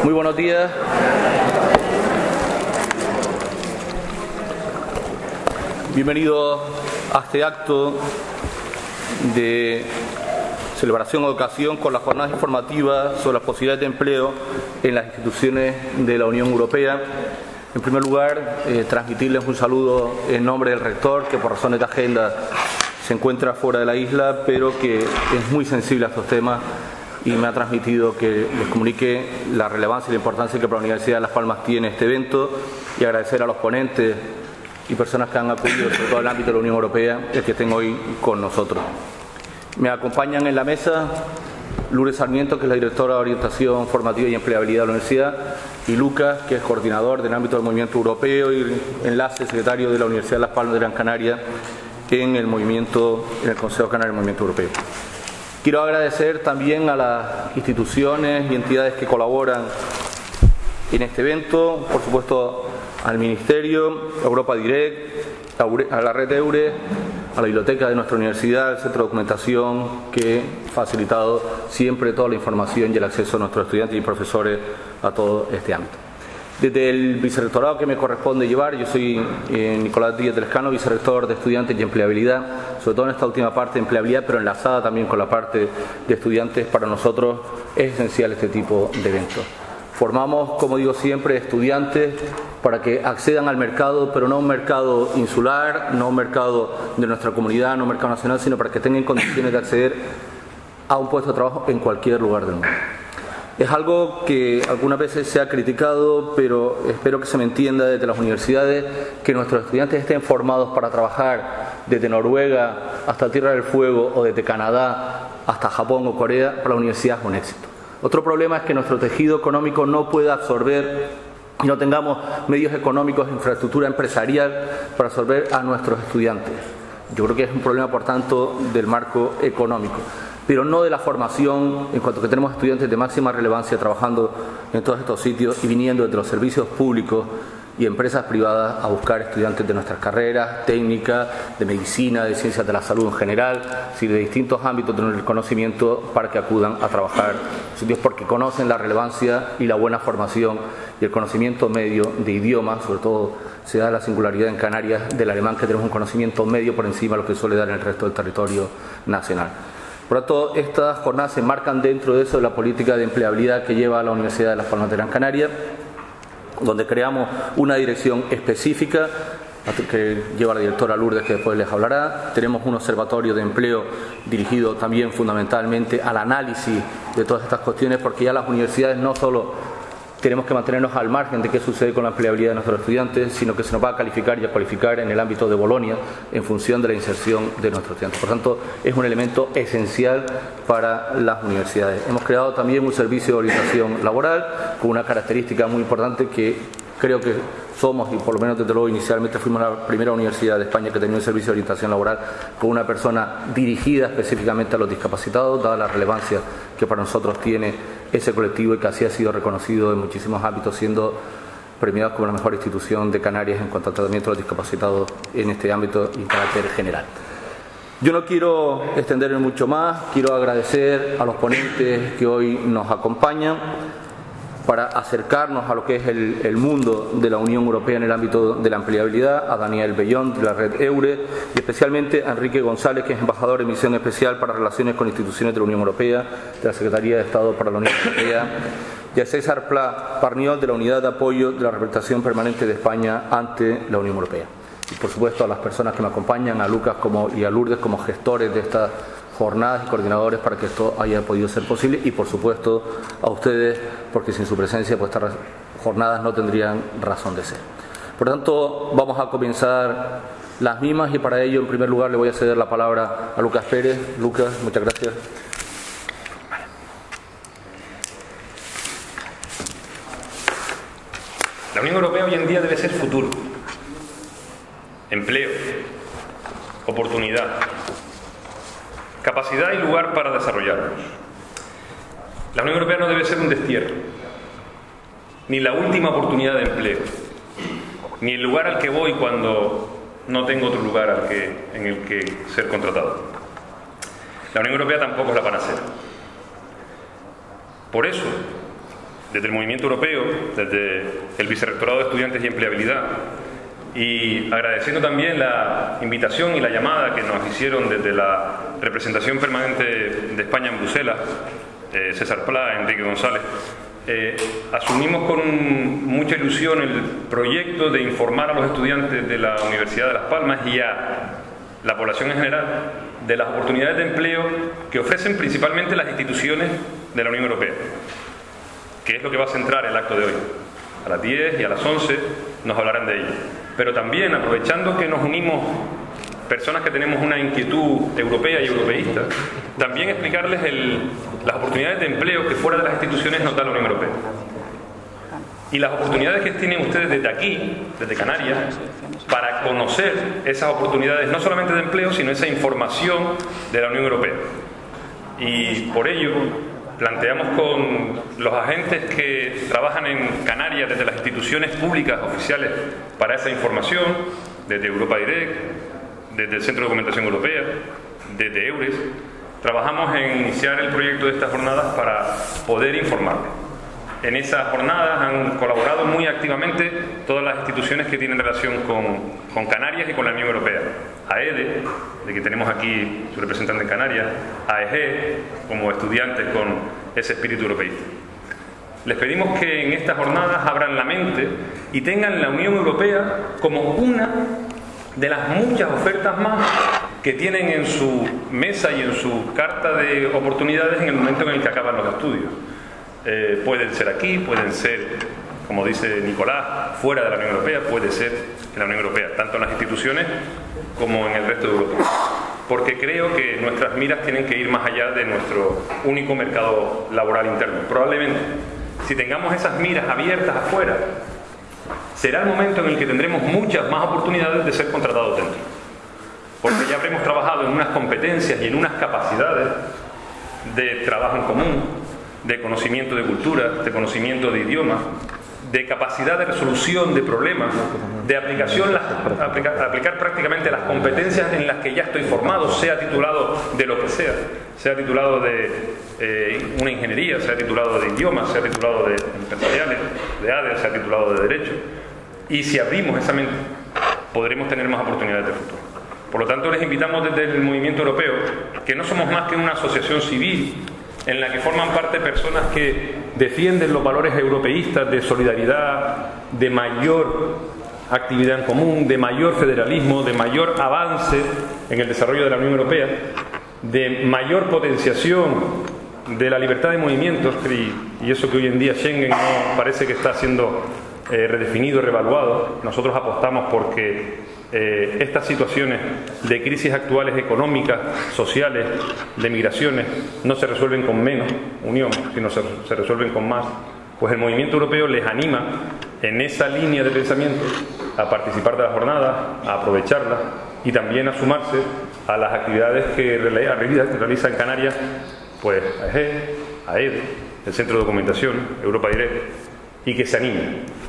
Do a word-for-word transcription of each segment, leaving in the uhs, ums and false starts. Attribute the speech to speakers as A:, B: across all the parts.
A: Muy buenos días. Bienvenidos a este acto de celebración o ocasión con las jornadas informativas sobre las posibilidades de empleo en las instituciones de la Unión Europea. En primer lugar, eh, transmitirles un saludo en nombre del rector, que por razones de agenda se encuentra fuera de la isla, pero que es muy sensible a estos temas y me ha transmitido que les comunique la relevancia y la importancia que para la Universidad de Las Palmas tiene este evento, y agradecer a los ponentes y personas que han acudido, sobre todo en el ámbito de la Unión Europea, el que estén hoy con nosotros. Me acompañan en la mesa Lourdes Sarmiento, que es la directora de Orientación Formativa y Empleabilidad de la Universidad, y Lucas, que es coordinador del ámbito del movimiento europeo y enlace secretario de la Universidad de Las Palmas de Gran Canaria en el movimiento, en el Consejo Canario del Movimiento Europeo. Quiero agradecer también a las instituciones y entidades que colaboran en este evento, por supuesto al Ministerio, a Europa Direct, a la red EURE, a la biblioteca de nuestra universidad, al centro de documentación, que ha facilitado siempre toda la información y el acceso a nuestros estudiantes y profesores a todo este ámbito. Desde el vicerrectorado que me corresponde llevar, yo soy eh, Nicolás Díaz del Escano, vicerrector de Estudiantes y Empleabilidad, sobre todo en esta última parte de empleabilidad, pero enlazada también con la parte de estudiantes. Para nosotros es esencial este tipo de eventos. Formamos, como digo siempre, estudiantes para que accedan al mercado, pero no un mercado insular, no un mercado de nuestra comunidad, no un mercado nacional, sino para que tengan condiciones de acceder a un puesto de trabajo en cualquier lugar del mundo. Es algo que algunas veces se ha criticado, pero espero que se me entienda desde las universidades, que nuestros estudiantes estén formados para trabajar desde Noruega hasta Tierra del Fuego o desde Canadá hasta Japón o Corea. Para la universidad es un éxito. Otro problema es que nuestro tejido económico no pueda absorber y no tengamos medios económicos, infraestructura empresarial para absorber a nuestros estudiantes. Yo creo que es un problema, por tanto, del marco económico, pero no de la formación, en cuanto que tenemos estudiantes de máxima relevancia trabajando en todos estos sitios y viniendo desde los servicios públicos y empresas privadas a buscar estudiantes de nuestras carreras técnicas, de medicina, de ciencias de la salud en general, de distintos ámbitos del conocimiento, para que acudan a trabajar en sitios porque conocen la relevancia y la buena formación y el conocimiento medio de idiomas. Sobre todo se da la singularidad en Canarias del alemán, que tenemos un conocimiento medio por encima de lo que suele dar en el resto del territorio nacional. Por lo tanto, estas jornadas se enmarcan dentro de eso, de la política de empleabilidad que lleva la Universidad de Las Palmas de Gran Canaria, donde creamos una dirección específica que lleva la directora Lourdes, que después les hablará. Tenemos un observatorio de empleo dirigido también fundamentalmente al análisis de todas estas cuestiones, porque ya las universidades no solo tenemos que mantenernos al margen de qué sucede con la empleabilidad de nuestros estudiantes, sino que se nos va a calificar y a cualificar en el ámbito de Bolonia en función de la inserción de nuestros estudiantes. Por tanto, es un elemento esencial para las universidades. Hemos creado también un servicio de orientación laboral con una característica muy importante, que creo que somos, y por lo menos desde luego inicialmente fuimos la primera universidad de España que tenía un servicio de orientación laboral con una persona dirigida específicamente a los discapacitados, dada la relevancia que para nosotros tiene ese colectivo y que así ha sido reconocido en muchísimos ámbitos, siendo premiados como la mejor institución de Canarias en cuanto al tratamiento de los discapacitados en este ámbito y en carácter general. Yo no quiero extenderme mucho más, quiero agradecer a los ponentes que hoy nos acompañan para acercarnos a lo que es el, el mundo de la Unión Europea en el ámbito de la empleabilidad, a Daniel Bellón de la red EURE y especialmente a Enrique González, que es embajador en misión especial para relaciones con instituciones de la Unión Europea, de la Secretaría de Estado para la Unión Europea, y a César Pla Parniol de la Unidad de Apoyo de la Representación Permanente de España ante la Unión Europea. Y por supuesto a las personas que me acompañan, a Lucas como, y a Lourdes como gestores de estas jornadas y coordinadores para que esto haya podido ser posible, y por supuesto a ustedes, porque sin su presencia pues estas jornadas no tendrían razón de ser. Por tanto, vamos a comenzar las mismas, y para ello en primer lugar le voy a ceder la palabra a Lucas Pérez. Lucas, muchas gracias.
B: La Unión Europea hoy en día debe ser futuro, empleo, oportunidad, capacidad y lugar para desarrollarnos. La Unión Europea no debe ser un destierro, ni la última oportunidad de empleo, ni el lugar al que voy cuando no tengo otro lugar al que, en el que ser contratado. La Unión Europea tampoco es la panacea. Por eso, desde el Movimiento Europeo, desde el Vicerrectorado de Estudiantes y Empleabilidad, y agradeciendo también la invitación y la llamada que nos hicieron desde la representación permanente de España en Bruselas, eh, César Pla, Enrique González, eh, asumimos con mucha ilusión el proyecto de informar a los estudiantes de la Universidad de Las Palmas y a la población en general de las oportunidades de empleo que ofrecen principalmente las instituciones de la Unión Europea, que es lo que va a centrar el acto de hoy. A las diez y a las once nos hablarán de ello. Pero también, aprovechando que nos unimos personas que tenemos una inquietud europea y europeísta, también explicarles el, las oportunidades de empleo que fuera de las instituciones nos da la Unión Europea. Y las oportunidades que tienen ustedes desde aquí, desde Canarias, para conocer esas oportunidades, no solamente de empleo, sino esa información de la Unión Europea. Y por ello planteamos con los agentes que trabajan en Canarias desde las instituciones públicas oficiales para esa información, desde Europa Direct, desde el Centro de Documentación Europea, desde EURES, trabajamos en iniciar el proyecto de estas jornadas para poder informarles. En esas jornadas han colaborado muy activamente todas las instituciones que tienen relación con, con Canarias y con la Unión Europea. AEDE, de que tenemos aquí su representante en Canarias, A E G, como estudiantes con ese espíritu europeísta. Les pedimos que en estas jornadas abran la mente y tengan la Unión Europea como una de las muchas ofertas más que tienen en su mesa y en su carta de oportunidades en el momento en el que acaban los estudios. Eh, pueden ser aquí, pueden ser, como dice Nicolás, fuera de la Unión Europea, puede ser en la Unión Europea, tanto en las instituciones como en el resto de Europa. Porque creo que nuestras miras tienen que ir más allá de nuestro único mercado laboral interno. Probablemente, si tengamos esas miras abiertas afuera, será el momento en el que tendremos muchas más oportunidades de ser contratados dentro. Porque ya habremos trabajado en unas competencias y en unas capacidades de trabajo en común, de conocimiento de cultura, de conocimiento de idiomas, de capacidad de resolución de problemas, de aplicación, las, aplicar, aplicar prácticamente las competencias en las que ya estoy formado, sea titulado de lo que sea, sea titulado de eh, una ingeniería, sea titulado de idiomas, sea titulado de empresariales, de A D E, sea titulado de Derecho. Y si abrimos esa mente, podremos tener más oportunidades de futuro. Por lo tanto, les invitamos desde el Movimiento Europeo, que no somos más que una asociación civil en la que forman parte personas que defienden los valores europeístas de solidaridad, de mayor actividad en común, de mayor federalismo, de mayor avance en el desarrollo de la Unión Europea, de mayor potenciación de la libertad de movimientos, y, y eso que hoy en día Schengen no parece que está siendo eh, redefinido, revaluado. Nosotros apostamos porque Eh, estas situaciones de crisis actuales económicas, sociales, de migraciones, no se resuelven con menos unión, sino se, se resuelven con más. Pues el Movimiento Europeo les anima en esa línea de pensamiento a participar de las jornadas, a aprovecharlas y también a sumarse a las actividades que realiza en Canarias, pues A E G, AEDE, el Centro de Documentación, Europa Direct, y que se animen.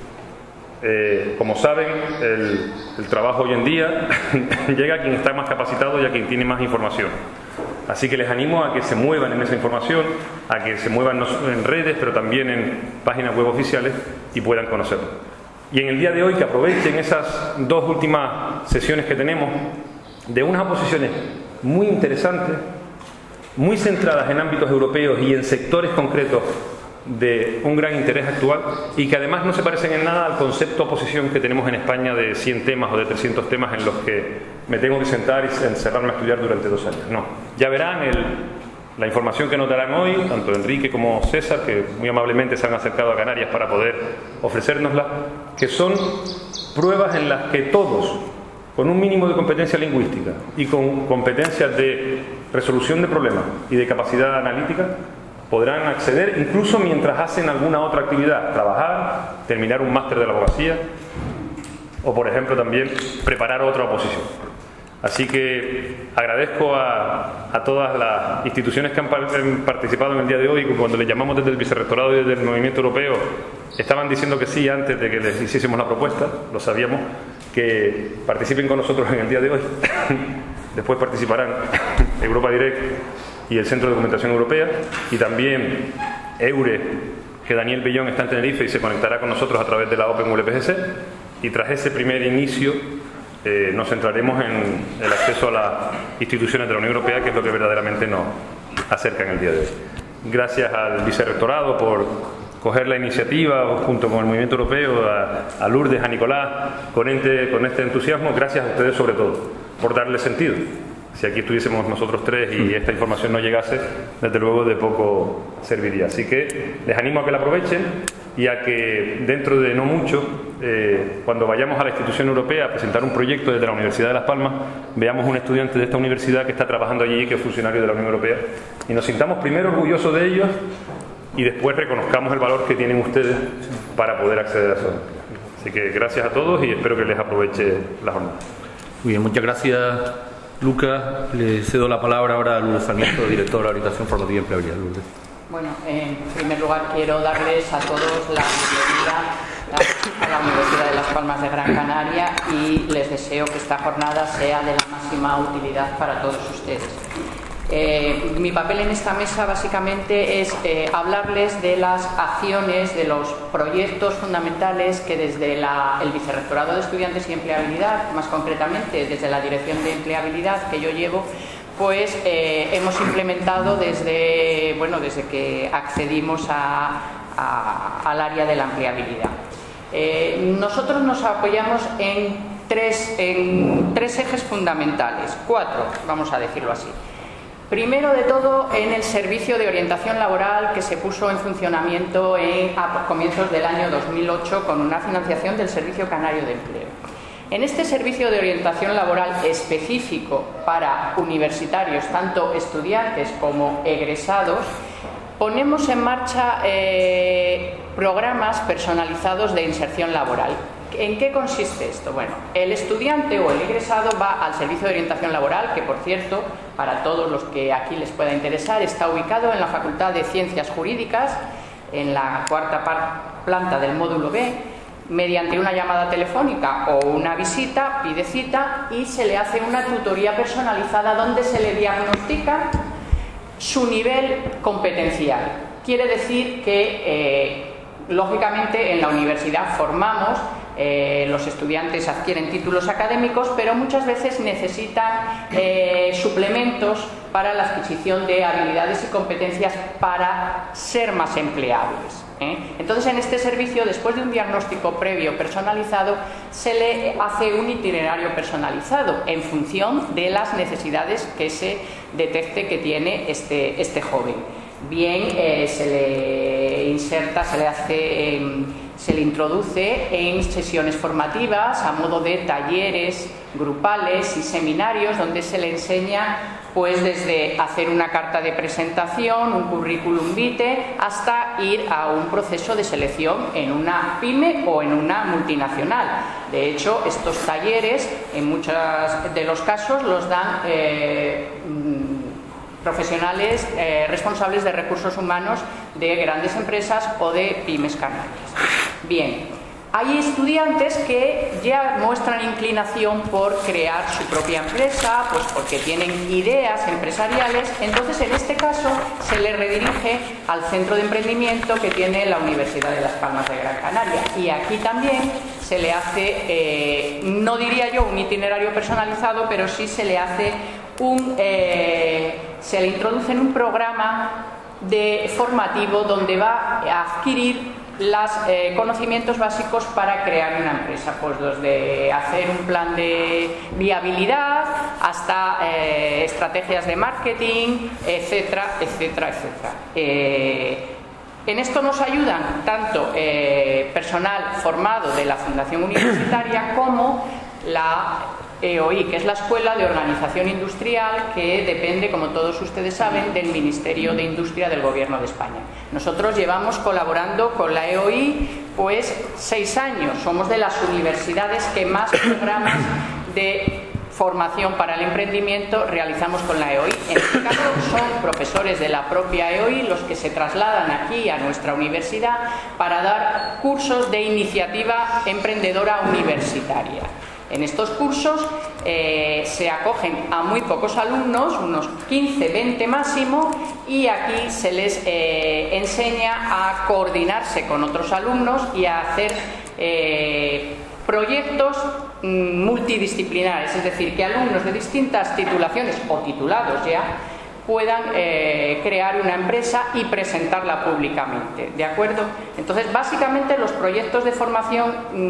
B: Eh, como saben, el, el trabajo hoy en día llega a quien está más capacitado y a quien tiene más información. Así que les animo a que se muevan en esa información, a que se muevan no solo en redes, pero también en páginas web oficiales y puedan conocerlo. Y en el día de hoy que aprovechen esas dos últimas sesiones que tenemos de unas oposiciones muy interesantes, muy centradas en ámbitos europeos y en sectores concretos de un gran interés actual, y que además no se parecen en nada al concepto de oposición que tenemos en España de cien temas o de trescientos temas en los que me tengo que sentar y encerrarme a estudiar durante dos años. No, ya verán el, la información que nos darán hoy, tanto Enrique como César, que muy amablemente se han acercado a Canarias para poder ofrecérnosla, que son pruebas en las que todos, con un mínimo de competencia lingüística y con competencias de resolución de problemas y de capacidad analítica, podrán acceder incluso mientras hacen alguna otra actividad, trabajar, terminar un máster de la abogacía o, por ejemplo, también preparar otra oposición. Así que agradezco a, a todas las instituciones que han participado en el día de hoy, y cuando les llamamos desde el Vicerrectorado y desde el Movimiento Europeo estaban diciendo que sí antes de que les hiciésemos la propuesta, lo sabíamos, que participen con nosotros en el día de hoy. Después participarán Europa Direct y el Centro de Documentación Europea, y también EURE que Daniel Bellón está en Tenerife y se conectará con nosotros a través de la Open U L P G C, y tras ese primer inicio eh, nos centraremos en el acceso a las instituciones de la Unión Europea, que es lo que verdaderamente nos acerca en el día de hoy. Gracias al vicerrectorado por coger la iniciativa junto con el Movimiento Europeo, a, a Lourdes, a Nicolás, con este, con este entusiasmo. Gracias a ustedes sobre todo por darle sentido. Si aquí estuviésemos nosotros tres y esta información no llegase, desde luego de poco serviría. Así que les animo a que la aprovechen y a que dentro de no mucho, eh, cuando vayamos a la institución europea a presentar un proyecto desde la Universidad de Las Palmas, veamos un estudiante de esta universidad que está trabajando allí y que es funcionario de la Unión Europea, y nos sintamos primero orgullosos de ellos y después reconozcamos el valor que tienen ustedes para poder acceder a eso. Así que gracias a todos y espero que les aproveche la jornada.
A: Muy bien, muchas gracias, Lucas. Le cedo la palabra ahora a Lourdes Sarmiento, directora de Orientación Formativa y Empleabilidad. Lourdes.
C: Bueno, en primer lugar quiero darles a todos la bienvenida a la Universidad de Las Palmas de Gran Canaria y les deseo que esta jornada sea de la máxima utilidad para todos ustedes. Eh, mi papel en esta mesa básicamente es eh, hablarles de las acciones, de los proyectos fundamentales que desde la, el Vicerrectorado de Estudiantes y Empleabilidad, más concretamente desde la Dirección de Empleabilidad que yo llevo, pues eh, hemos implementado desde, bueno, desde que accedimos a, a, al área de la empleabilidad. Eh, nosotros nos apoyamos en tres, en tres ejes fundamentales, cuatro, vamos a decirlo así. Primero de todo, en el servicio de orientación laboral que se puso en funcionamiento en, a comienzos del año dos mil ocho con una financiación del Servicio Canario de Empleo. En este servicio de orientación laboral específico para universitarios, tanto estudiantes como egresados, ponemos en marcha eh, programas personalizados de inserción laboral. ¿En qué consiste esto? Bueno, el estudiante o el egresado va al servicio de orientación laboral, que por cierto, para todos los que aquí les pueda interesar, está ubicado en la Facultad de Ciencias Jurídicas, en la cuarta planta del módulo B. Mediante una llamada telefónica o una visita, pide cita y se le hace una tutoría personalizada donde se le diagnostica su nivel competencial. Quiere decir que, eh, lógicamente, en la universidad formamos, eh, los estudiantes adquieren títulos académicos, pero muchas veces necesitan eh, suplementos para la adquisición de habilidades y competencias para ser más empleables. ¿eh? Entonces, en este servicio, después de un diagnóstico previo personalizado, se le hace un itinerario personalizado en función de las necesidades que se detecte que tiene este, este joven. Bien, eh, se le inserta, se le hace, eh, se le introduce en sesiones formativas a modo de talleres grupales y seminarios donde se le enseña, pues, desde hacer una carta de presentación, un currículum vitae, hasta ir a un proceso de selección en una pyme o en una multinacional. De hecho, estos talleres, en muchos de los casos, los dan eh, profesionales eh, responsables de recursos humanos de grandes empresas o de pymes canarias. Bien, hay estudiantes que ya muestran inclinación por crear su propia empresa, pues porque tienen ideas empresariales. Entonces, en este caso, se les redirige al centro de emprendimiento que tiene la Universidad de Las Palmas de Gran Canaria. Y aquí también se le hace, eh, no diría yo un itinerario personalizado, pero sí se le hace un, eh, se le introduce en un programa de formativo donde va a adquirir los eh, conocimientos básicos para crear una empresa, pues desde hacer un plan de viabilidad hasta eh, estrategias de marketing, etcétera, etcétera, etcétera. Eh, en esto nos ayudan tanto eh, personal formado de la Fundación Universitaria como la E O I, que es la Escuela de Organización Industrial, que depende, como todos ustedes saben, del Ministerio de Industria del Gobierno de España. Nosotros llevamos colaborando con la E O I pues seis años. Somos de las universidades que más programas de formación para el emprendimiento realizamos con la E O I. En este caso son profesores de la propia E O I los que se trasladan aquí a nuestra universidad para dar cursos de iniciativa emprendedora universitaria. En estos cursos eh, se acogen a muy pocos alumnos, unos quince, veinte máximo, y aquí se les eh, enseña a coordinarse con otros alumnos y a hacer eh, proyectos mm, multidisciplinares, es decir, que alumnos de distintas titulaciones o titulados ya puedan eh, crear una empresa y presentarla públicamente, ¿de acuerdo? Entonces, básicamente los proyectos de formación,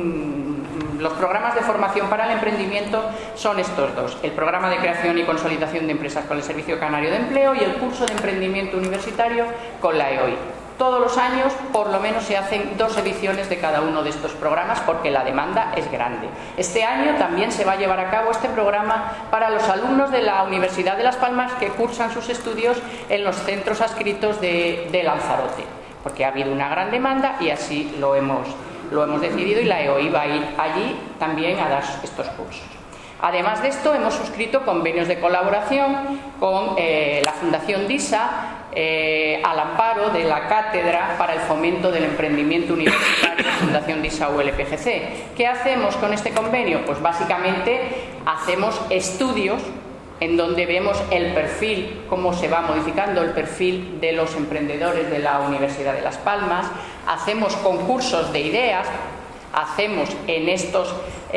C: mmm, los programas de formación para el emprendimiento son estos dos: el programa de creación y consolidación de empresas con el Servicio Canario de Empleo y el curso de emprendimiento universitario con la E O I. Todos los años, por lo menos, se hacen dos ediciones de cada uno de estos programas porque la demanda es grande. Este año también se va a llevar a cabo este programa para los alumnos de la Universidad de Las Palmas que cursan sus estudios en los centros adscritos de, de Lanzarote, porque ha habido una gran demanda y así lo hemos, lo hemos decidido, y la E O I va a ir allí también a dar estos cursos. Además de esto, hemos suscrito convenios de colaboración con eh, la Fundación DISA, eh, al amparo de la Cátedra para el Fomento del Emprendimiento Universitario, Fundación DISA U L P G C. ¿Qué hacemos con este convenio? Pues básicamente hacemos estudios en donde vemos el perfil, cómo se va modificando el perfil de los emprendedores de la Universidad de Las Palmas, hacemos concursos de ideas, hacemos en estos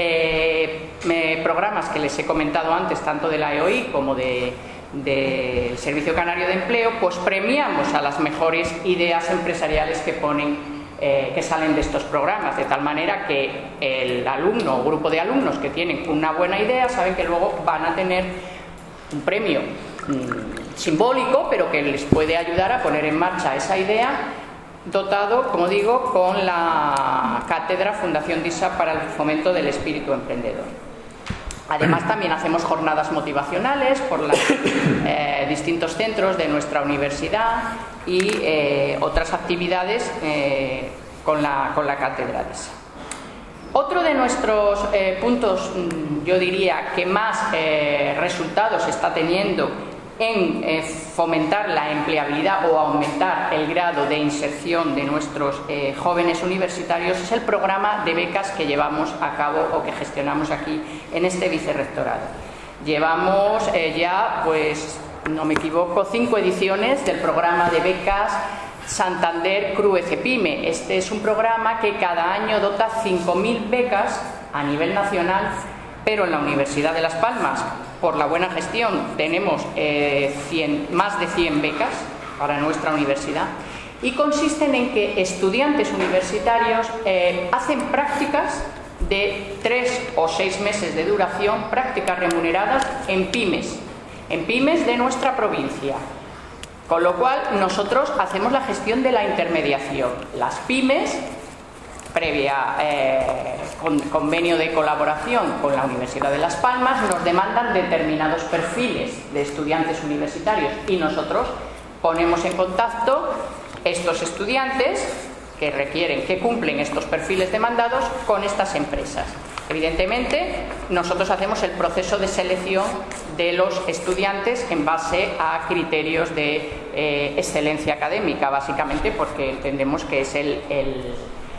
C: eh, eh, programas que les he comentado antes, tanto de la E O I como de, del Servicio Canario de Empleo, pues premiamos a las mejores ideas empresariales que ponen, eh, que salen de estos programas, de tal manera que el alumno o grupo de alumnos que tienen una buena idea saben que luego van a tener un premio mmm, simbólico, pero que les puede ayudar a poner en marcha esa idea, dotado, como digo, con la Cátedra Fundación DISA para el Fomento del Espíritu Emprendedor. Además, también hacemos jornadas motivacionales por los eh, distintos centros de nuestra universidad y eh, otras actividades eh, con, la, con la Cátedra DISA. Otro de nuestros eh, puntos, yo diría, que más eh, resultados está teniendo en eh, fomentar la empleabilidad o aumentar el grado de inserción de nuestros eh, jóvenes universitarios es el programa de becas que llevamos a cabo o que gestionamos aquí en este vicerrectorado. Llevamos eh, ya, pues, no me equivoco, cinco ediciones del programa de becas Santander C R U E CEPIME. Este es un programa que cada año dota cinco mil becas a nivel nacional, pero en la Universidad de Las Palmas, por la buena gestión, tenemos eh, cien, más de cien becas para nuestra universidad, y consisten en que estudiantes universitarios eh, hacen prácticas de tres o seis meses de duración, prácticas remuneradas en pymes, en pymes de nuestra provincia. Con lo cual, nosotros hacemos la gestión de la intermediación. Las pymes, previa eh, con, convenio de colaboración con la Universidad de Las Palmas, nos demandan determinados perfiles de estudiantes universitarios y nosotros ponemos en contacto estos estudiantes que requieren, que cumplen estos perfiles demandados con estas empresas. Evidentemente, nosotros hacemos el proceso de selección de los estudiantes en base a criterios de eh, excelencia académica, básicamente porque entendemos que es el, el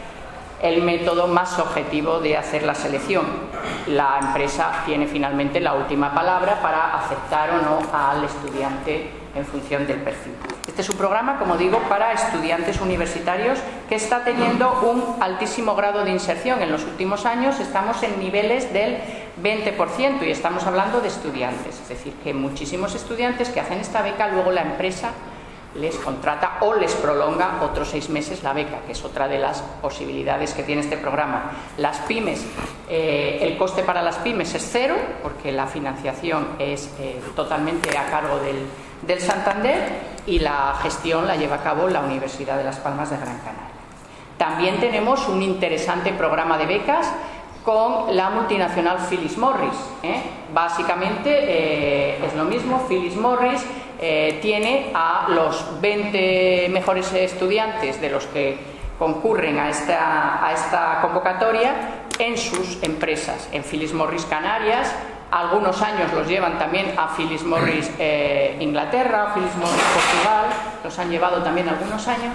C: el método más objetivo de hacer la selección. La empresa tiene finalmente la última palabra para aceptar o no al estudiante en función del perfil. Este es un programa, como digo, para estudiantes universitarios que está teniendo un altísimo grado de inserción. En los últimos años estamos en niveles del veinte por ciento y estamos hablando de estudiantes. Es decir, que muchísimos estudiantes que hacen esta beca, luego la empresa les contrata o les prolonga otros seis meses la beca, que es otra de las posibilidades que tiene este programa. Las pymes, eh, el coste para las pymes es cero, porque la financiación es eh, totalmente a cargo del, del Santander, y la gestión la lleva a cabo la Universidad de Las Palmas de Gran Canaria. También tenemos un interesante programa de becas con la multinacional Philip Morris. ¿eh? Básicamente eh, es lo mismo. Philip Morris eh, tiene a los veinte mejores estudiantes de los que concurren a esta, a esta convocatoria en sus empresas, en Philip Morris Canarias. Algunos años los llevan también a Philip Morris eh, Inglaterra, Philip Morris Portugal, los han llevado también algunos años.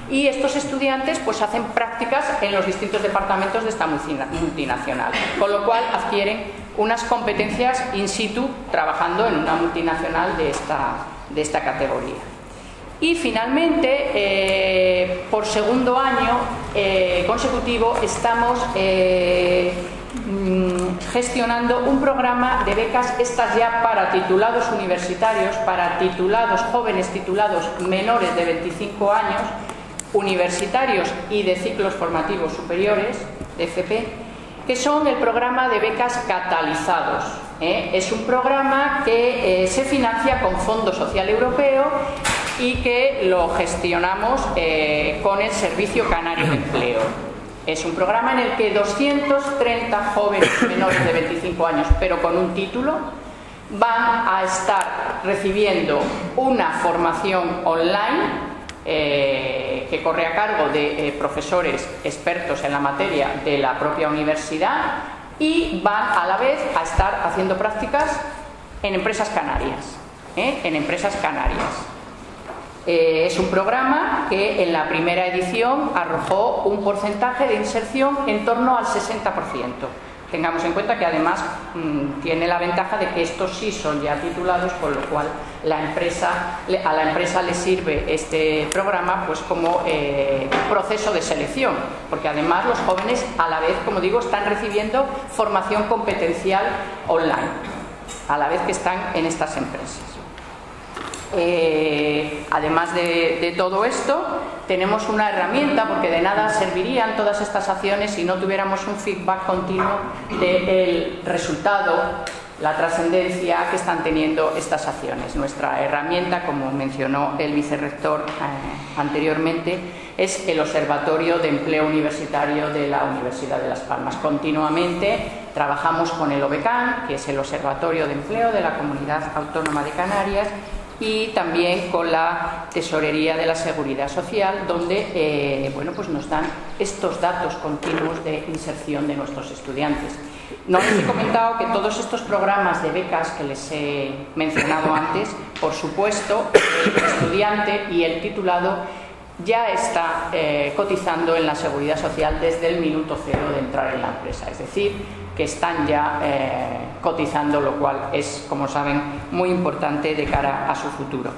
C: y estos estudiantes pues hacen prácticas en los distintos departamentos de esta multinacional, con lo cual adquieren unas competencias in situ trabajando en una multinacional de esta, de esta categoría. Y finalmente, eh, por segundo año eh, consecutivo, estamos eh, gestionando un programa de becas, estas ya para titulados universitarios, para titulados, jóvenes titulados menores de veinticinco años, universitarios y de ciclos formativos superiores, de F P, que son el programa de becas catalizados. ¿eh? Es un programa que eh, se financia con Fondo Social Europeo y que lo gestionamos eh, con el Servicio Canario de Empleo. Es un programa en el que doscientos treinta jóvenes menores de veinticinco años, pero con un título, van a estar recibiendo una formación online eh, que corre a cargo de eh, profesores expertos en la materia de la propia universidad, y van a la vez a estar haciendo prácticas en empresas canarias, ¿eh? en empresas canarias. Eh, es un programa que en la primera edición arrojó un porcentaje de inserción en torno al sesenta por ciento. Tengamos en cuenta que además mmm, tiene la ventaja de que estos sí son ya titulados, con lo cual la empresa, a la empresa le sirve este programa pues como eh, proceso de selección, porque además los jóvenes a la vez, como digo, están recibiendo formación competencial online, a la vez que están en estas empresas. Eh, además de, de todo esto, tenemos una herramienta, porque de nada servirían todas estas acciones si no tuviéramos un feedback continuo del resultado, la trascendencia que están teniendo estas acciones. Nuestra herramienta, como mencionó el vicerrector eh, anteriormente, es el Observatorio de Empleo Universitario de la Universidad de Las Palmas. Continuamente trabajamos con el OBECAN, que es el Observatorio de Empleo de la Comunidad Autónoma de Canarias, y también con la Tesorería de la Seguridad Social, donde eh, bueno, pues nos dan estos datos continuos de inserción de nuestros estudiantes. No les he comentado que todos estos programas de becas que les he mencionado antes, por supuesto, el estudiante y el titulado ya está eh, cotizando en la Seguridad Social desde el minuto cero de entrar en la empresa, es decir, que están ya eh, cotizando, lo cual es, como saben, muy importante de cara a su futuro.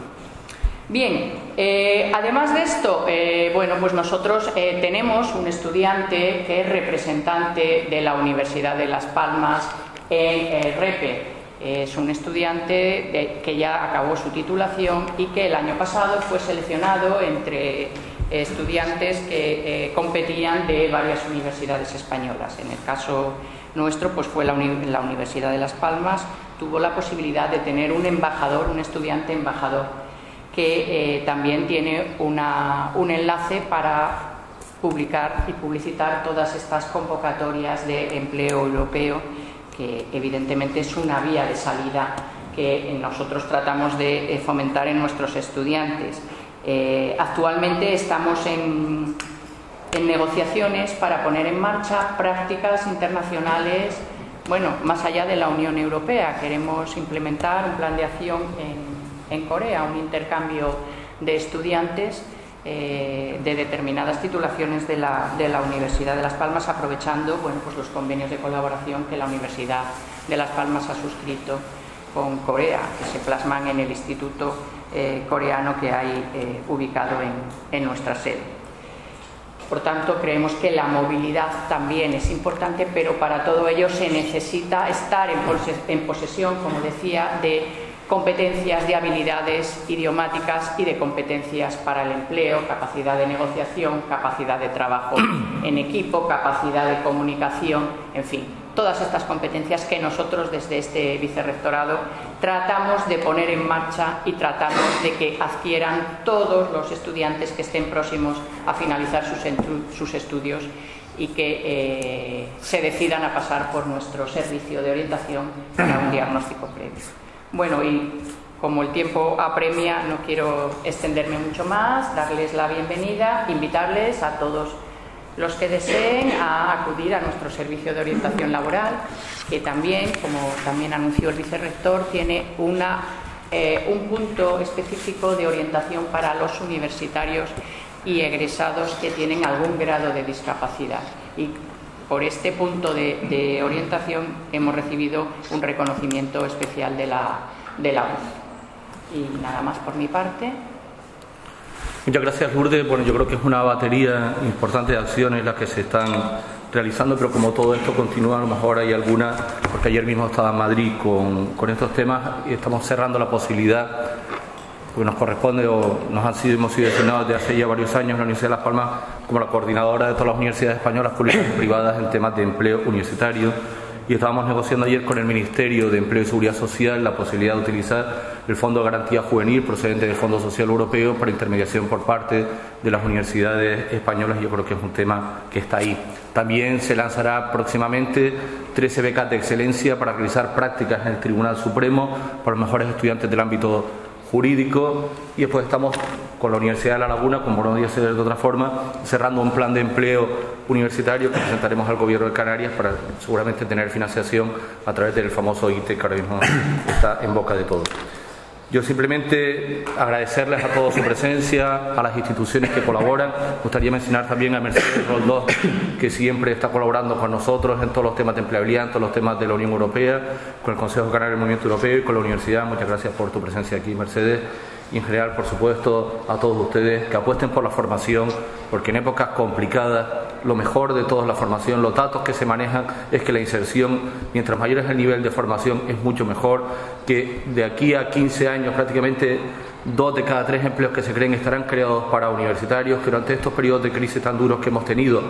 C: Bien, eh, además de esto, eh, bueno, pues nosotros eh, tenemos un estudiante que es representante de la Universidad de Las Palmas en eh, REPE. Es un estudiante de, que ya acabó su titulación y que el año pasado fue seleccionado entre estudiantes que eh, competían de varias universidades españolas. En el caso nuestro, pues fue la, uni la Universidad de Las Palmas. Tuvo la posibilidad de tener un embajador, un estudiante embajador, que eh, también tiene una, un enlace para publicar y publicitar todas estas convocatorias de empleo europeo, que evidentemente es una vía de salida que nosotros tratamos de fomentar en nuestros estudiantes. Eh, actualmente estamos en, en negociaciones para poner en marcha prácticas internacionales, bueno, más allá de la Unión Europea. Queremos implementar un plan de acción en, en Corea, un intercambio de estudiantes eh, de determinadas titulaciones de la, de la Universidad de Las Palmas, aprovechando bueno, pues los convenios de colaboración que la Universidad de Las Palmas ha suscrito con Corea, que se plasman en el Instituto eh, coreano que hay eh, ubicado en, en nuestra sede. Por tanto, creemos que la movilidad también es importante, pero para todo ello se necesita estar en, poses en posesión, como decía, de competencias, de habilidades idiomáticas y de competencias para el empleo, capacidad de negociación, capacidad de trabajo en equipo, capacidad de comunicación, en fin, todas estas competencias que nosotros desde este vicerrectorado tratamos de poner en marcha y tratamos de que adquieran todos los estudiantes que estén próximos a finalizar sus, sus estudios y que eh, se decidan a pasar por nuestro servicio de orientación para un diagnóstico previo. Bueno, y como el tiempo apremia, no quiero extenderme mucho más, darles la bienvenida, invitarles a todos los que deseen a acudir a nuestro servicio de orientación laboral, que también, como también anunció el vicerrector, tiene una, eh, un punto específico de orientación para los universitarios y egresados que tienen algún grado de discapacidad. Y por este punto de, de orientación hemos recibido un reconocimiento especial de la, de la U F. Y nada más por mi parte.
A: Muchas gracias, Lourdes. Bueno, yo creo que es una batería importante de acciones las que se están realizando, pero como todo esto continúa, a lo mejor hay alguna, porque ayer mismo estaba en Madrid con, con estos temas y estamos cerrando la posibilidad, porque nos corresponde o nos han sido, hemos sido designados desde hace ya varios años en la Universidad de Las Palmas como la coordinadora de todas las universidades españolas públicas y privadas en temas de empleo universitario, y estábamos negociando ayer con el Ministerio de Empleo y Seguridad Social la posibilidad de utilizar el Fondo de Garantía Juvenil procedente del Fondo Social Europeo para intermediación por parte de las universidades españolas, y yo creo que es un tema que está ahí. También se lanzará próximamente trece becas de excelencia para realizar prácticas en el Tribunal Supremo para los mejores estudiantes del ámbito jurídico, y después estamos con la Universidad de La Laguna, como no podía ser de otra forma, cerrando un plan de empleo universitario que presentaremos al Gobierno de Canarias para seguramente tener financiación a través del famoso I T E, que ahora mismo está en boca de todos. Yo simplemente agradecerles a todos su presencia, a las instituciones que colaboran. Me gustaría mencionar también a Mercedes Roldós, que siempre está colaborando con nosotros en todos los temas de empleabilidad, en todos los temas de la Unión Europea, con el Consejo Canario del Movimiento Europeo y con la Universidad. Muchas gracias por tu presencia aquí, Mercedes. Y en general, por supuesto, a todos ustedes que apuesten por la formación, porque en épocas complicadas lo mejor de todo es la formación. Los datos que se manejan es que la inserción, mientras mayor es el nivel de formación, es mucho mejor, que de aquí a quince años prácticamente dos de cada tres empleos que se creen estarán creados para universitarios, que durante estos periodos de crisis tan duros que hemos tenido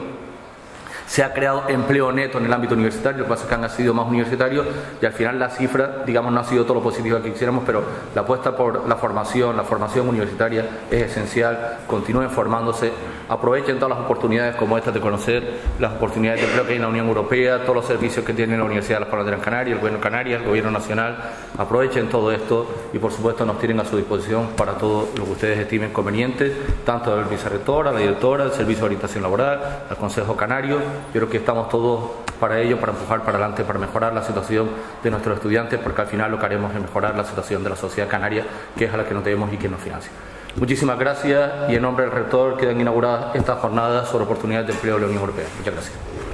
A: se ha creado empleo neto en el ámbito universitario. Lo que pasa es que han sido más universitarios y al final la cifra, digamos, no ha sido todo lo positivo que quisiéramos, pero la apuesta por la formación, la formación universitaria es esencial. Continúen formándose, aprovechen todas las oportunidades como estas de conocer las oportunidades de empleo que hay en la Unión Europea, todos los servicios que tiene la Universidad de Las Palmas de Gran Canaria, el Gobierno de Canarias, el Gobierno Nacional. Aprovechen todo esto y, por supuesto, nos tienen a su disposición para todo lo que ustedes estimen conveniente, tanto al vicerrector, a la directora, al Servicio de Orientación Laboral, al Consejo Canario. Yo creo que estamos todos para ello, para empujar para adelante, para mejorar la situación de nuestros estudiantes, porque al final lo que haremos es mejorar la situación de la sociedad canaria, que es a la que nos debemos y que nos financia. Muchísimas gracias, y en nombre del rector quedan inauguradas estas jornadas sobre oportunidades de empleo de la Unión Europea. Muchas gracias.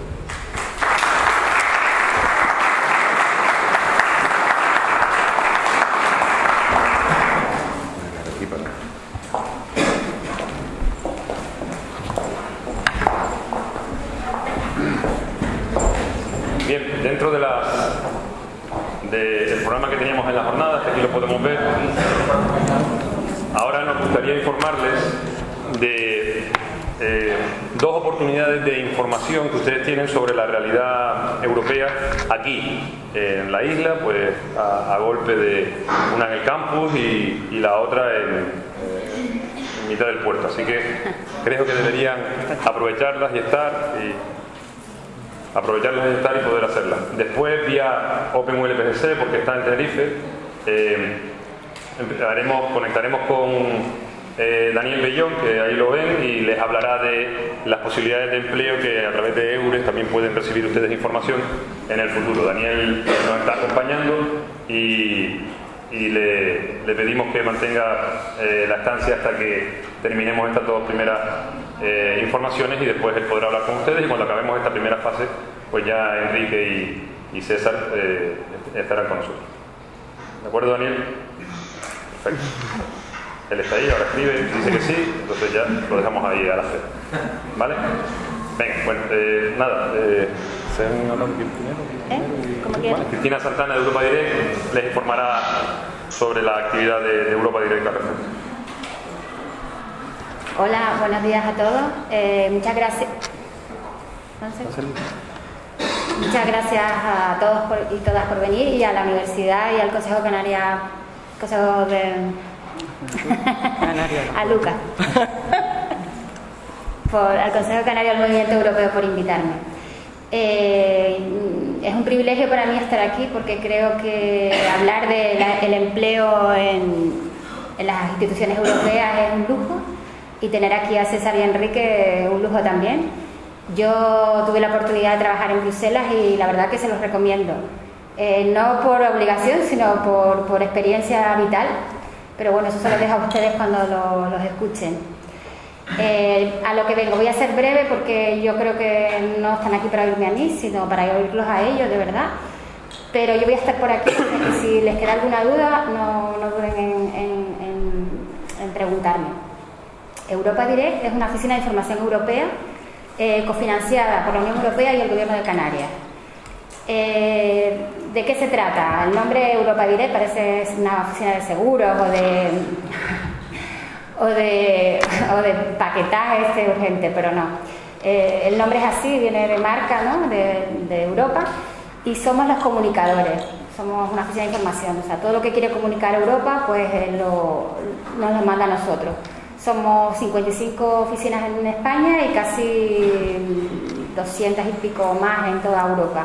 B: Bien, dentro de las, de, del programa que teníamos en las jornadas, que aquí lo podemos ver, ahora nos gustaría informarles de eh, dos oportunidades de información que ustedes tienen sobre la realidad europea aquí, en la isla, pues a, a golpe de una en el campus y, y la otra en, eh, en mitad del puerto. Así que creo que deberían aprovecharlas y estar y aprovecharlas de estar y poder hacerlas. Después, vía OpenULPGC, porque está en Tenerife, eh, haremos, conectaremos con eh, Daniel Bellón, que ahí lo ven, y les hablará de las posibilidades de empleo que a través de EURES también pueden recibir ustedes información en el futuro. Daniel nos está acompañando y, y le, le pedimos que mantenga eh, la estancia hasta que terminemos estas dos primeras Eh, informaciones, y después él podrá hablar con ustedes, y cuando acabemos esta primera fase pues ya Enrique y, y César eh, estarán con nosotros. ¿De acuerdo, Daniel? Perfecto. Él está ahí, ahora escribe, dice que sí, entonces ya lo dejamos ahí a la fe. ¿Vale? Venga, bueno, eh, nada eh,
D: ¿Eh? ¿Cómo quieres?
B: Cristina Santana de Europa Direct les informará sobre la actividad de, de Europa Direct al respecto.
D: Hola, buenos días a todos. Eh, muchas gracias. Muchas gracias a todos por, y todas por venir, y a la universidad y al Consejo Canaria, Consejo de a Lucas, por, al Consejo Canario del Movimiento Europeo por invitarme. Eh, es un privilegio para mí estar aquí, porque creo que hablar del empleo en, en las instituciones europeas es un lujo. Y tener aquí a César y a Enrique un lujo también. Yo tuve la oportunidad de trabajar en Bruselas y la verdad que se los recomiendo. Eh, no por obligación, sino por, por experiencia vital. Pero bueno, eso se lo dejo a ustedes cuando lo, los escuchen. Eh, a lo que vengo, voy a ser breve porque yo creo que no están aquí para oírme a mí, sino para oírlos a ellos, de verdad. Pero yo voy a estar por aquí, porque si les queda alguna duda, no, no duden en, en, en, en preguntarme. Europa Direct es una oficina de información europea eh, cofinanciada por la Unión Europea y el Gobierno de Canarias. Eh, ¿De qué se trata? El nombre Europa Direct parece una oficina de seguros o de... o de, o de paquetaje este urgente, pero no. Eh, el nombre es así, viene de marca, ¿no? de, de Europa, y somos los comunicadores, somos una oficina de información, o sea, todo lo que quiere comunicar Europa, pues eh, lo, nos lo manda a nosotros. Somos cincuenta y cinco oficinas en España y casi doscientas y pico más en toda Europa.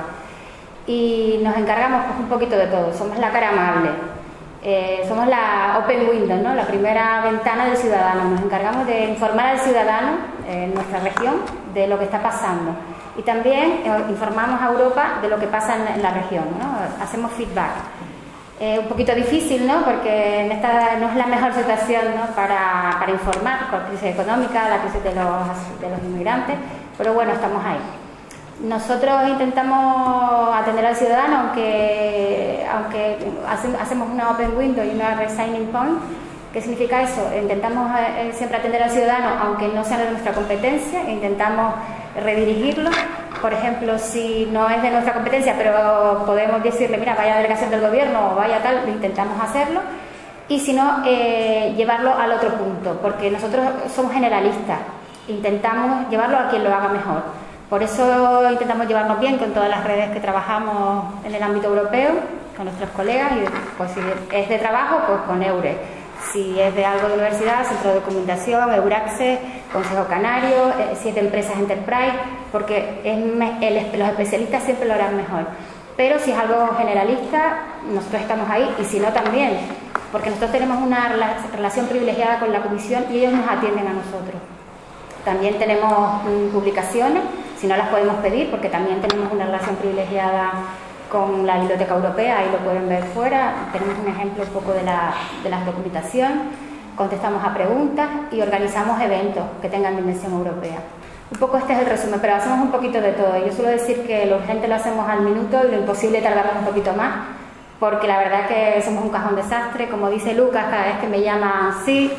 D: Y nos encargamos pues, un poquito de todo, somos la cara amable. Eh, somos la Open Window, ¿no? La primera ventana del ciudadano. Nos encargamos de informar al ciudadano eh, en nuestra región de lo que está pasando. Y también eh, informamos a Europa de lo que pasa en, en la región, ¿no? Hacemos feedback. Eh, un poquito difícil, ¿no? Porque en esta no es la mejor situación, ¿no? para, para informar, con la crisis económica, la crisis de los, de los inmigrantes, pero bueno, estamos ahí. Nosotros intentamos atender al ciudadano, aunque, aunque hacemos una open window y una resigning point. ¿Qué significa eso? Intentamos eh, siempre atender al ciudadano, aunque no sea de nuestra competencia, intentamos redirigirlo. Por ejemplo, si no es de nuestra competencia, pero podemos decirle, mira, vaya a la delegación del gobierno o vaya tal, intentamos hacerlo. Y si no, eh, llevarlo al otro punto, porque nosotros somos generalistas, intentamos llevarlo a quien lo haga mejor. Por eso intentamos llevarnos bien con todas las redes que trabajamos en el ámbito europeo, con nuestros colegas, y pues si es de trabajo, pues con EURES. Si es de algo de universidad, Centro de Documentación, Euraccess, Consejo Canario, eh, si es de empresas Enterprise, porque es me, el, los especialistas siempre lo harán mejor. Pero si es algo generalista, nosotros estamos ahí, y si no también, porque nosotros tenemos una relación privilegiada con la Comisión y ellos nos atienden a nosotros. También tenemos mm, publicaciones, si no las podemos pedir, porque también tenemos una relación privilegiada con la Biblioteca Europea, ahí lo pueden ver fuera. Tenemos un ejemplo un poco de la, de la documentación, contestamos a preguntas y organizamos eventos que tengan dimensión europea. Un poco este es el resumen, pero hacemos un poquito de todo. Yo suelo decir que lo urgente lo hacemos al minuto y lo imposible tardamos un poquito más, porque la verdad que somos un cajón desastre, como dice Lucas, cada vez que me llama sí,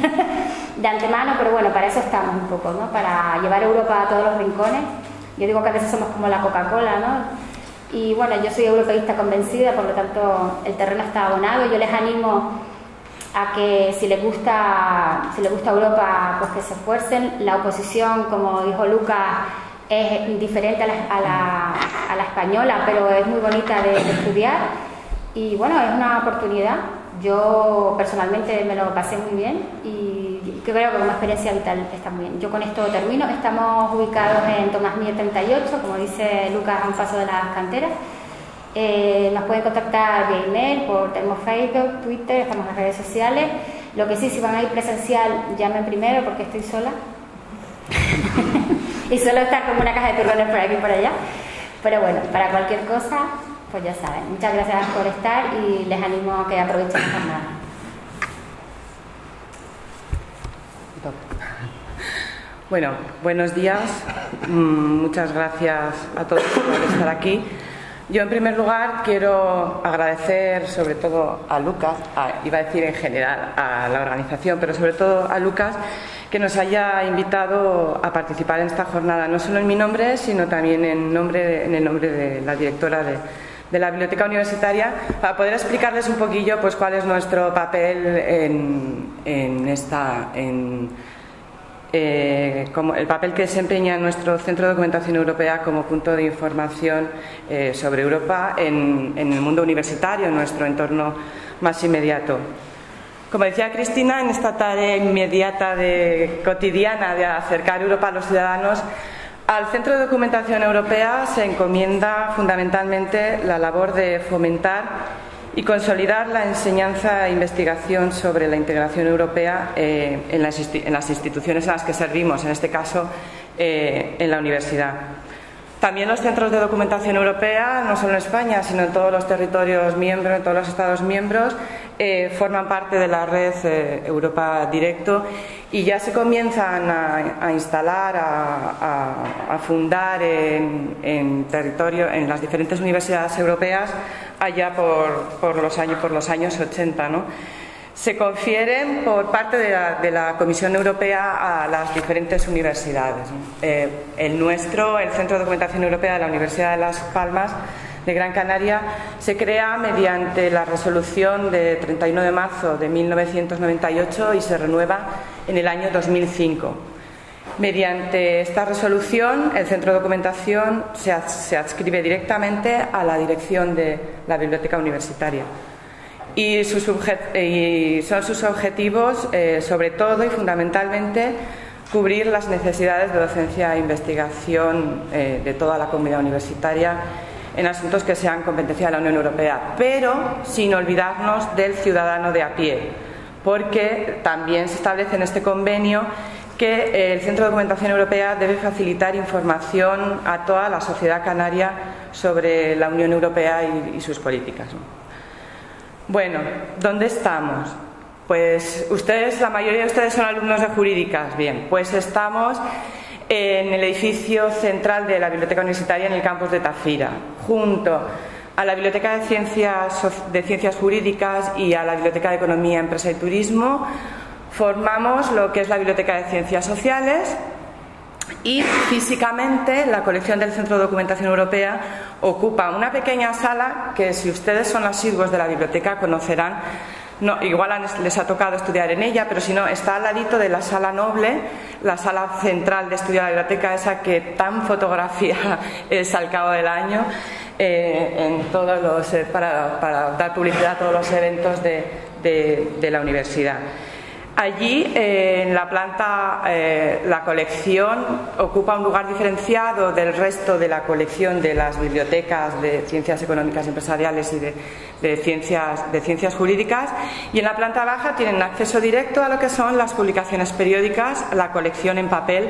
D: de antemano, pero bueno, para eso estamos un poco, ¿no? Para llevar Europa a todos los rincones. Yo digo que a veces somos como la Coca-Cola, ¿no? Y bueno, yo soy europeísta convencida, por lo tanto el terreno está abonado. Yo les animo a que si les gusta, si les gusta Europa, pues que se esfuercen. La oposición, como dijo Lucas, es diferente a la, a la, a la española, pero es muy bonita de, de estudiar. Y bueno, es una oportunidad. Yo personalmente me lo pasé muy bien y creo que como experiencia vital está muy bien. Yo con esto termino. Estamos ubicados en Tomás Mier treinta y ocho, como dice Lucas, a un paso de las canteras. Eh, nos pueden contactar vía email, por tenemos Facebook, Twitter, estamos en las redes sociales. Lo que sí, si van a ir presencial, llamen primero porque estoy sola. Y suelo estar como una caja de turrones por aquí y por allá. Pero bueno, para cualquier cosa, pues ya saben. Muchas gracias por estar y les animo a que aprovechen la jornada.
E: Bueno, buenos días. Muchas gracias a todos por estar aquí. Yo, en primer lugar, quiero agradecer sobre todo a Lucas, a, iba a decir en general a la organización, pero sobre todo a Lucas, que nos haya invitado a participar en esta jornada, no solo en mi nombre, sino también en, nombre, en el nombre de la directora de, de la Biblioteca Universitaria, para poder explicarles un poquillo pues, cuál es nuestro papel en, en esta... En, Eh, como el papel que desempeña nuestro Centro de Documentación Europea como punto de información eh, sobre Europa en, en el mundo universitario, en nuestro entorno más inmediato. Como decía Cristina, en esta tarea inmediata de, cotidiana de acercar Europa a los ciudadanos, al Centro de Documentación Europea se encomienda fundamentalmente la labor de fomentar y consolidar la enseñanza e investigación sobre la integración europea eh, en, las en las instituciones en las que servimos, en este caso eh, en la universidad. También los centros de documentación europea, no solo en España, sino en todos los territorios miembros, en todos los Estados miembros, eh, forman parte de la red eh, Europa Directo y ya se comienzan a, a instalar, a, a, a fundar en, en territorio, en las diferentes universidades europeas allá por, por, los, años, por los años ochenta, ¿no? Se confieren por parte de la, de la Comisión Europea a las diferentes universidades. Eh, el nuestro, el Centro de Documentación Europea de la Universidad de Las Palmas de Gran Canaria, se crea mediante la resolución de treinta y uno de marzo de mil novecientos noventa y ocho y se renueva en el año dos mil cinco. Mediante esta resolución, el Centro de Documentación se, se adscribe directamente a la dirección de la Biblioteca Universitaria. Y, sus y son sus objetivos, eh, sobre todo y fundamentalmente, cubrir las necesidades de docencia e investigación eh, de toda la comunidad universitaria en asuntos que sean competencia de la Unión Europea, pero sin olvidarnos del ciudadano de a pie, porque también se establece en este convenio que el Centro de Documentación Europea debe facilitar información a toda la sociedad canaria sobre la Unión Europea y, y sus políticas. Bueno, ¿dónde estamos? Pues ustedes, la mayoría de ustedes son alumnos de jurídicas. Bien, pues estamos en el edificio central de la Biblioteca Universitaria en el campus de Tafira, junto a la Biblioteca de Ciencias, de Ciencias Jurídicas y a la Biblioteca de Economía, Empresa y Turismo. Formamos lo que es la Biblioteca de Ciencias Sociales y físicamente la colección del Centro de Documentación Europea ocupa una pequeña sala que, si ustedes son asiduos de la biblioteca, conocerán. No, igual les ha tocado estudiar en ella, pero si no, está al ladito de la sala noble, la sala central de estudio de la biblioteca, esa que tan fotografía es al cabo del año, eh, en todos los, eh, para, para dar publicidad a todos los eventos de, de, de la universidad. Allí, eh, en la planta, eh, la colección ocupa un lugar diferenciado del resto de la colección de las bibliotecas de ciencias económicas y empresariales y de, de, ciencias, de ciencias jurídicas, y en la planta baja tienen acceso directo a lo que son las publicaciones periódicas, la colección en papel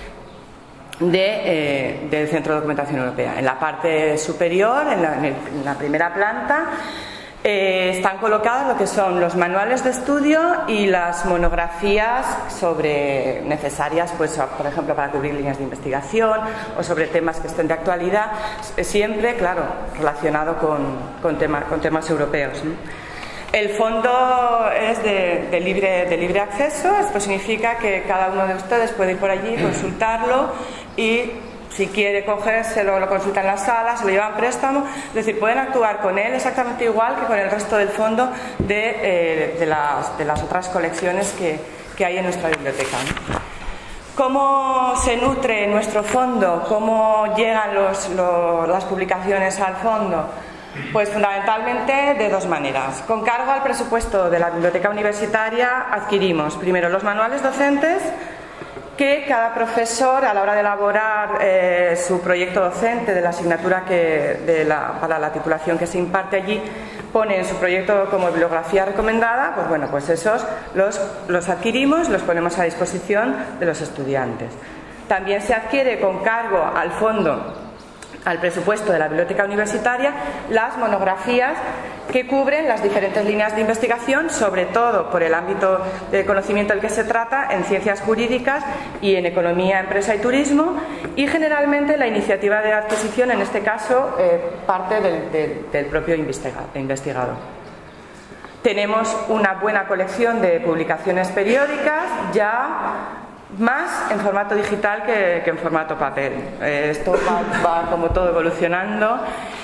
E: de, eh, del Centro de Documentación Europea. En la parte superior, en la, en el, en la primera planta, Eh, están colocados lo que son los manuales de estudio y las monografías sobre necesarias, pues, por ejemplo, para cubrir líneas de investigación o sobre temas que estén de actualidad, siempre, claro, relacionado con, con, tema, con temas europeos, ¿no? El fondo es de, de, libre, de libre acceso. Esto significa que cada uno de ustedes puede ir por allí, consultarlo y, si quiere cogérselo, lo consulta en la sala, se lo lleva en préstamo. Es decir, pueden actuar con él exactamente igual que con el resto del fondo de, eh, de, las, de las otras colecciones que, que hay en nuestra biblioteca, ¿no? ¿Cómo se nutre nuestro fondo? ¿Cómo llegan los, los, las publicaciones al fondo? Pues fundamentalmente de dos maneras. Con cargo al presupuesto de la biblioteca universitaria adquirimos primero los manuales docentes, que cada profesor, a la hora de elaborar eh, su proyecto docente de la asignatura que, de la, para la titulación que se imparte allí, pone en su proyecto como bibliografía recomendada. Pues bueno, pues esos los, los adquirimos, los ponemos a disposición de los estudiantes. También se adquiere con cargo al fondo, al presupuesto de la biblioteca universitaria, las monografías que cubren las diferentes líneas de investigación, sobre todo por el ámbito de conocimiento del que se trata, en ciencias jurídicas y en economía, empresa y turismo, y generalmente la iniciativa de adquisición, en este caso, eh, parte del, del, del propio investigador. Tenemos una buena colección de publicaciones periódicas, ya más en formato digital que, que en formato papel. Eh, esto va, va como todo evolucionando,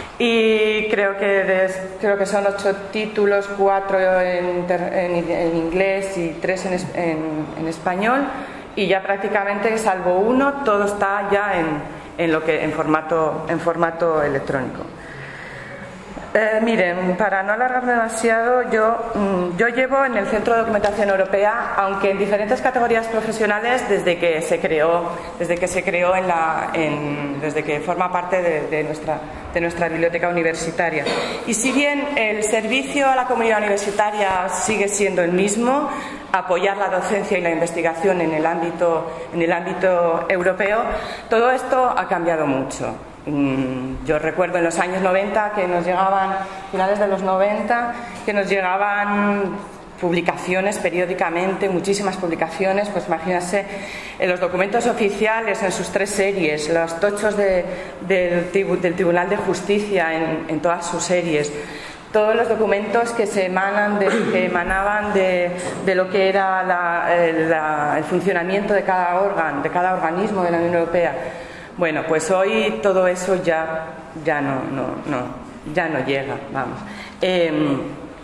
E: y creo que, des, creo que son ocho títulos, cuatro en, en, en inglés y tres en, en, en español, y ya prácticamente, salvo uno, todo está ya en, en, lo que, en, formato, en formato electrónico. Eh, miren, para no alargarme demasiado, yo, mm, yo llevo en el Centro de Documentación Europea, aunque en diferentes categorías profesionales, desde que se creó, desde que se creó en la, en, desde que forma parte de, de, nuestra, de nuestra biblioteca universitaria. Y si bien el servicio a la comunidad universitaria sigue siendo el mismo, apoyar la docencia y la investigación en el ámbito, en el ámbito europeo, todo esto ha cambiado mucho. Yo recuerdo en los años noventa que nos llegaban, finales de los noventa, que nos llegaban publicaciones periódicamente, muchísimas publicaciones, pues imagínense, en los documentos oficiales, en sus tres series, los tochos de, de, del Tribunal de Justicia en, en todas sus series, todos los documentos que se emanan de, que emanaban de, de lo que era la, la, el funcionamiento de cada órgano, de cada organismo de la Unión Europea. Bueno, pues hoy todo eso ya, ya no, no, no, ya no llega, vamos. Eh,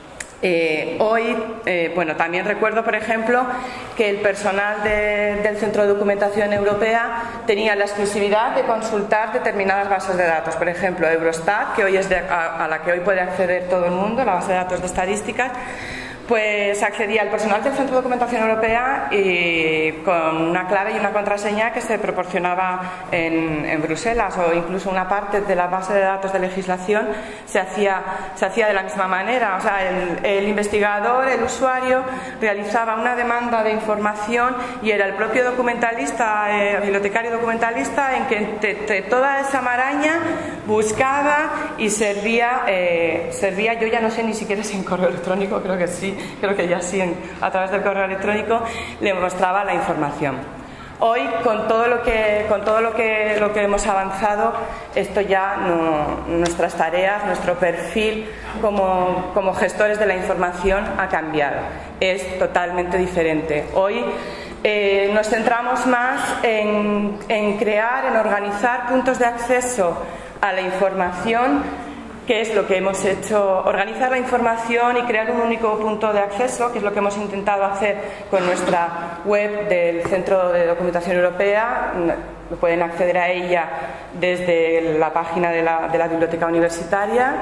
E: Eh, hoy, eh, bueno, también recuerdo, por ejemplo, que el personal de, del Centro de Documentación Europea tenía la exclusividad de consultar determinadas bases de datos, por ejemplo, Eurostat, que hoy es de, a, a la que hoy puede acceder todo el mundo, la base de datos de estadísticas. Pues accedía al personal del Centro de Documentación Europea y con una clave y una contraseña que se proporcionaba en, en Bruselas, o incluso una parte de la base de datos de legislación se hacía, se hacía de la misma manera. O sea, el, el investigador, el usuario, realizaba una demanda de información y era el propio documentalista, eh, bibliotecario documentalista, en que entre toda esa maraña buscaba y servía, eh, servía, yo ya no sé ni siquiera si en correo electrónico, creo que sí, creo que ya sí, en, a través del correo electrónico le mostraba la información. Hoy, con todo lo que, con todo lo que, lo que hemos avanzado, esto ya no, nuestras tareas, nuestro perfil como, como gestores de la información ha cambiado, es totalmente diferente. Hoy eh, nos centramos más en, en crear, en organizar puntos de acceso a la información, que es lo que hemos hecho, organizar la información y crear un único punto de acceso, que es lo que hemos intentado hacer con nuestra web del Centro de Documentación Europea. Pueden acceder a ella desde la página de la, de la Biblioteca Universitaria.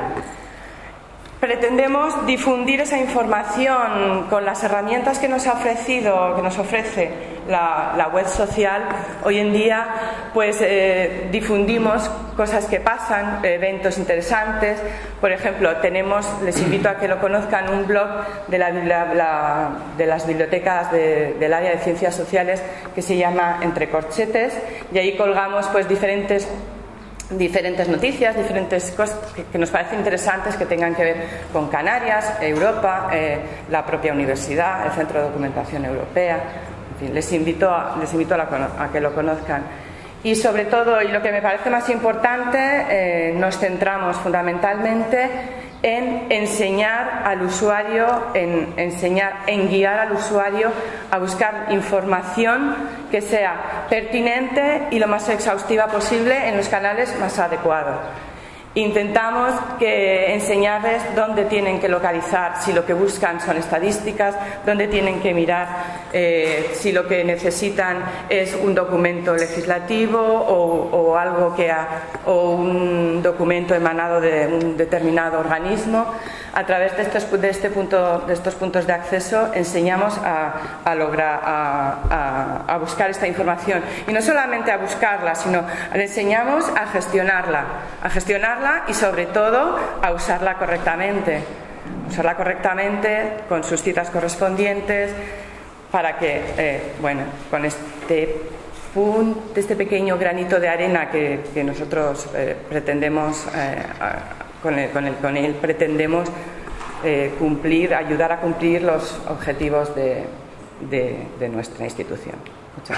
E: Pretendemos difundir esa información con las herramientas que nos ha ofrecido, que nos ofrece la, la web social. Hoy en día, pues eh, difundimos cosas que pasan, eventos interesantes. Por ejemplo, tenemos, les invito a que lo conozcan, un blog de, la, la, la, de las bibliotecas de, del área de ciencias sociales que se llama Entre Corchetes, y ahí colgamos pues diferentes diferentes noticias, diferentes cosas que, que nos parecen interesantes, que tengan que ver con Canarias, Europa, eh, la propia universidad, el Centro de Documentación Europea. En fin, les invito a, les invito a, la, a que lo conozcan. Y sobre todo, y lo que me parece más importante, eh, nos centramos fundamentalmente en enseñar al usuario, en enseñar, en guiar al usuario a buscar información que sea pertinente y lo más exhaustiva posible en los canales más adecuados. Intentamos que enseñarles dónde tienen que localizar, si lo que buscan son estadísticas, dónde tienen que mirar, eh, si lo que necesitan es un documento legislativo o, o algo que ha, o un documento emanado de un determinado organismo. A través de estos, de este punto, de estos puntos de acceso enseñamos a, a lograr a, a, a buscar esta información, y no solamente a buscarla, sino le enseñamos a gestionarla, a gestionarla y sobre todo a usarla correctamente, usarla correctamente con sus citas correspondientes, para que, eh, bueno, con este punto, este pequeño granito de arena que, que nosotros eh, pretendemos eh, a, Con él, con, él, con él pretendemos eh, cumplir, ayudar a cumplir los objetivos de, de, de nuestra institución. Muchas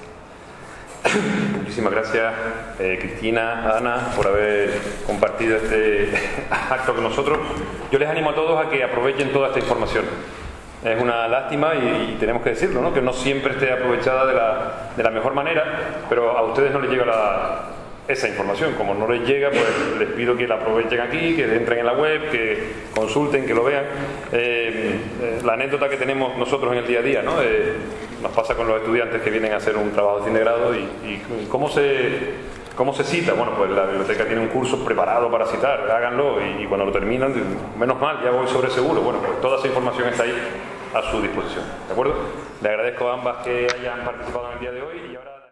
E: gracias.
B: Muchísimas gracias, eh, Cristina, Ana, por haber compartido este acto con nosotros. Yo les animo a todos a que aprovechen toda esta información. Es una lástima, y, y tenemos que decirlo, ¿no?, que no siempre esté aprovechada de la, de la mejor manera, pero a ustedes no les llega la... esa información. Como no les llega, pues les pido que la aprovechen aquí, que entren en la web, que consulten, que lo vean. Eh, eh, la anécdota que tenemos nosotros en el día a día, ¿no? Eh, nos pasa con los estudiantes que vienen a hacer un trabajo de fin de grado, y, y cómo se cómo se cita. Bueno, pues la biblioteca tiene un curso preparado para citar, háganlo, y, y cuando lo terminan, menos mal, ya voy sobre seguro. Bueno, pues toda esa información está ahí a su disposición, ¿de acuerdo? Le agradezco a ambas que hayan participado en el día de hoy, y ahora